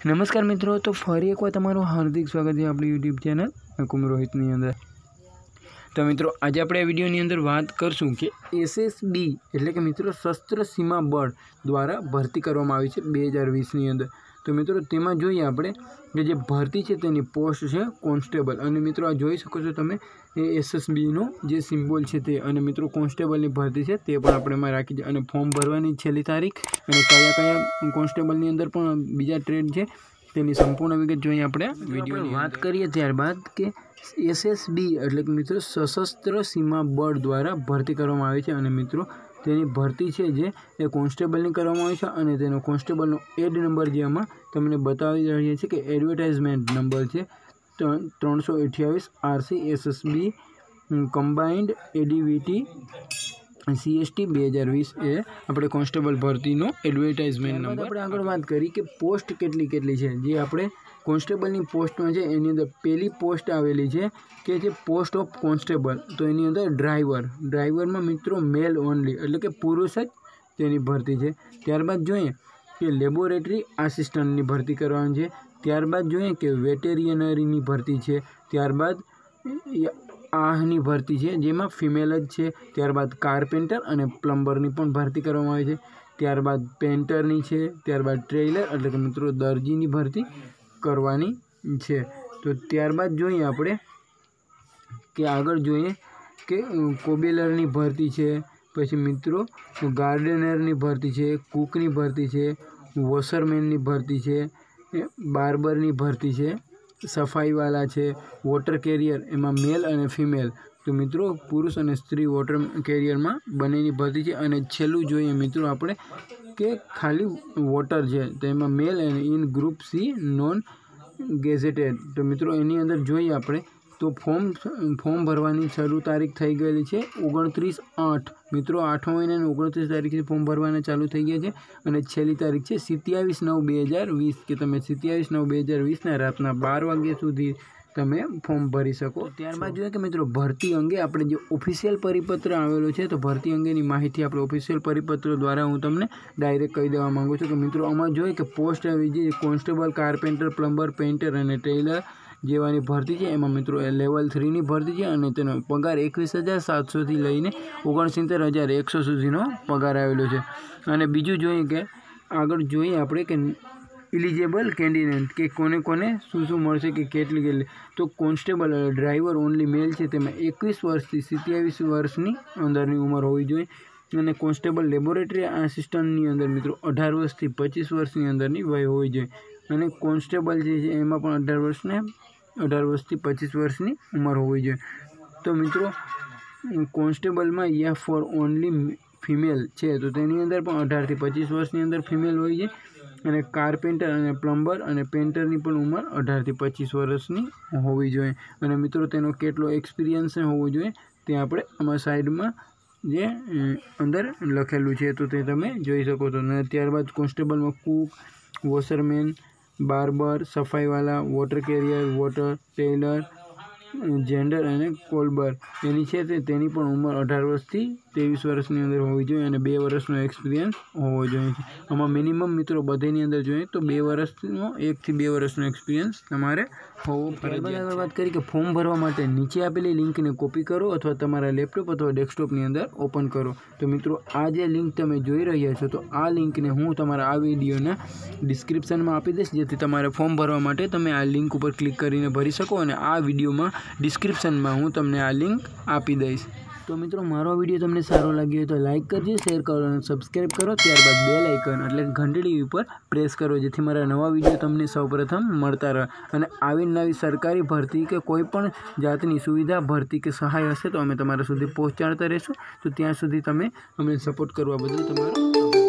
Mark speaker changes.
Speaker 1: नमस्कार मित्रों, तो फरी एक बार तमारू हार्दिक स्वागत है अपनी यूट्यूब चैनल हुकुम रोहितनी अंदर। तो मित्रों आज આપણે આ વિડિયોની અંદર વાત કરશું કે એસએસબી એટલે કે મિત્રો સશસ્ત્ર સીમા બળ દ્વારા ભરતી કરવામાં આવી છે 2020ની અંદર। તો મિત્રો તેમાં જોઈએ આપણે કે જે ભરતી છે તેની પોસ્ટ છે કોન્સ્ટેબલ અને મિત્રો આ જોઈ શકો છો તમે એ એસએસબી નો જે સિમ્બોલ છે તે અને મિત્રો કોન્સ્ટેબલની ભરતી છે તે પણ આપણે માં રાખી છે અને ફોર્મ ભરવાની છેલ્લી તારીખ અને કયા કયા કોન્સ્ટેબલની અંદર પણ બીજા ટ્રેડ છે તેની સંપૂર્ણ વિગત જોઈએ આપણે વિડિયોની વાત કરીએ ત્યારબાદ કે एसएसबी એટલે કે મિત્રો સશસ્ત્ર સીમા બળ દ્વારા ભરતી કરવામાં આવી છે અને મિત્રો તેની ભરતી છે જે એ કોન્સ્ટેબલની કરવામાં આવી છે અને તેનો કોન્સ્ટેબલનો એડ નંબર જે આમાં તમને બતાવી રહ્યા છે કે એડવર્ટાઇઝમેન્ટ નંબર છે 328 RC SSB combined ADVT CST 2020 એ આપણે કોન્સ્ટેબલ ભરતીનો એડવર્ટાઇઝમેન્ટ નંબર। આપણે આગળ વાત કરી કે પોસ્ટ કેટલી છે જે આપણે કોન્સ્ટેબલની પોસ્ટમાં છે એની અંદર પહેલી પોસ્ટ આવેલી છે કે જે પોસ્ટ ઓફ કોન્સ્ટેબલ। તો એની અંદર ડ્રાઈવરમાં મિત્રો મેલ ઓનલી એટલે કે પુરુષ જ તેની ભરતી છે। ત્યારબાદ જોઈએ કે લેબોરેટરી આસિસ્ટન્ટની ભરતી કરવાની છે। ત્યારબાદ જોઈએ કે વેટેરિનરીની ભરતી છે। ત્યારબાદ आहनी भर्ती है जेमा फीमेल ज छे। त्यारबाद कार्पेंटर अने प्लम्बरनी पण भर्ती करवामां आवी छे। त्यारबाद पेंटरनी छे। त्यारबाद ट्रेलर एटले के मित्रों दर्जीनी भर्ती करवानी छे। तो त्यारबाद जोईए आपणे के आगळ जोईए के कोबेलरनी भर्ती छे, पछी मित्रों गार्डनरनी भर्ती छे, कूकनी भर्ती छे, वॉशरमेननी भर्ती छे, बार्बरनी भर्ती छे, सफाईवाला है, वोटर केरियर एमां मेल और फीमेल। तो मित्रों पुरुष और स्त्री वोटर केरियर में बनेनी भर्ती है। और छेल्लुं जोईए मित्रों आपणे के खाली वोटर है तो एमां male and in group C non gazetted. तो मित्रों एनी अंदर जोईए आपणे तो फॉर्म भरवानी चालू तारीख थई गई है 29/8। मित्रों 8 महीना 29 तारीख से फॉर्म भरवाना चालू थई गया है और छेल्ली तारीख है 27/9/2020 के तमे 27/9/2020 रातना 12 वाग्या सुधी तमे फॉर्म भरी सको। त्यारबाद जोईए कि मित्रों भर्ती अंगे आपणे जे ऑफिशियल परिपत्र आवेलो छे तो भर्ती अंगेनी माहिती आपणे ऑफिशियल परिपत्र द्वारा हूँ तमने डायरेक्ट कही देवा मांगू छूं कि मित्रों आमां जोईए कि पोस्ट आवी जे कोन्स्टेबल, कार्पेंटर, प्लम्बर, पेंटर अने टेलर जेवानी भर्ती है। एमां मित्रों लेवल 3 नी भर्ती है और तेनो पगार 21,700 थी लईने 69,100 सुधीनो पगार आवेलो छे। अने बीजुं जोईए के आगळ जोईए आपणे के इलिजिबल कैंडिडेट के कोने कोने शू मळशे के केटली तो कोन्स्टेबल ड्राइवर ओनली मेल है तेमां 21 वर्षथी 27 वर्षनी अंदरनी उमर होवी जोईए। अने कोन्स्टेबल लेबोरेटरी आसिस्टन्टनी अंदर मित्रों 18 वर्षथी 25 वर्षनी अंदरनी वय होवी जोईए। अने कोन्स्टेबल जे छे एमां पण 18 वर्षथी 25 वर्षनी उमर होवी जोईए। तो मित्रों कोन्स्टेबल में या फॉर ओनली फीमेल है तो तेनी अंदर पण 18 थी 25 वर्षनी अंदर फीमेल होवी जोईए। अने कार्पेंटर अने प्लम्बर अने पेंटरनी पण उमर 18 थी 25 वर्षनी होवी जोईए। अने मित्रों तेनो केटलो एक्सपीरियंस होवो जोईए ते आपणे आमां साइडमां जे अंदर लखेलुं छे तो ते तमे जोई शको छो। त्यारबाद कोन्स्टेबलमां कूक, वॉशरमेन, बार्बर, सफाईवाला, वोटर केरियर, वोटर टेलर, जेंडर अने कोलबर एनी छे तेनी पण उमर 18 वर्षथी 23 वर्षनी अंदर होवी जोईए अने 2 वर्षनो एक्सपीरियंस होवो जोईए। आमां मिनिमम मित्रों बधानी अंदर जोईए तो 2 वर्षनो 1 થી 2 वर्षनो एक्सपीरियंस तमारे होवो फरजियात। अगर बात करी कि फॉर्म भरवा माटे नीचे आपेली लिंक ने कॉपी करो अथवा तमारा लैपटॉप अथवा डेस्कटॉपनी अंदर ओपन करो। तो मित्रों आ जे लिंक तमे जोई रह्या छो तो आ लिंक ने हूँ तमारा आ विडियोना डिस्क्रिप्शन में आपी दईश जेथी तमारे फॉर्म भरवा माटे तमे आ लिंक पर क्लिक करीने भरी सको अने आ विडियो में डिस्क्रिप्शन में हूँ तमने आ लिंक आपी दईश। तो मित्रों मारो विडियो तमने सारो लाग्यो हो तो लाइक करजो, शेर करो और सब्सक्राइब करो। त्यारबाद बेल आइकन एटले घंटडी पर प्रेस करो जेथी मारा नवा विडियो तमने सौप्रथम मळता रहे। अने आवी नवी सरकारी भर्ती के कोईपण जातनी सुविधा भर्ती के सहाय हशे तो अमे तमारा सुधी पहोंचाडता रहेशुं। तो त्यां सुधी तमे अમને सपोर्ट करवा बदल तमारो